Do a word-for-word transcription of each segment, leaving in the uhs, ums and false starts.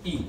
i...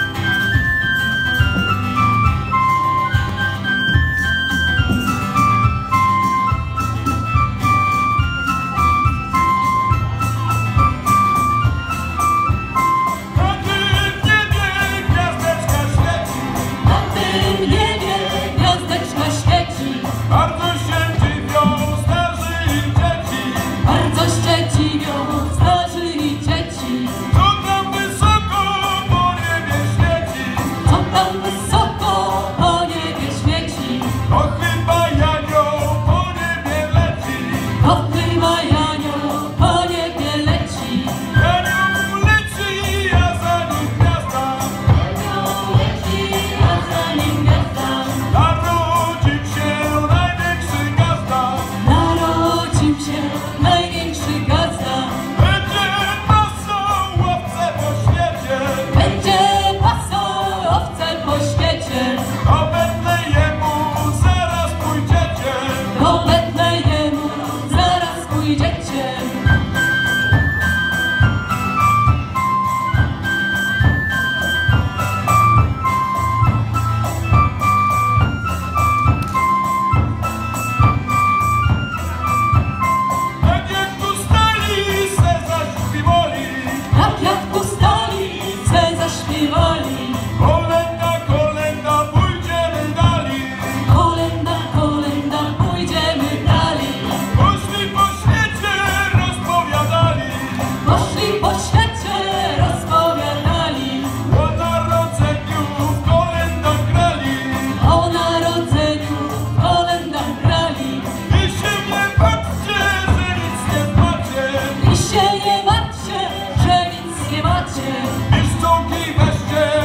Kolenda, kolenda, pójdziemy dali. Kolenda, kolenda, pójdziemy dali. Poszli po świecie rozpowiadali. Poszli po świecie rozpowiadali. O narodzeniu w kolendach grali. O narodzeniu w kolendach grali. I się nie martwcie, że nic nie macie. I się nie martwcie, że nic nie macie. I szczęki weźcie.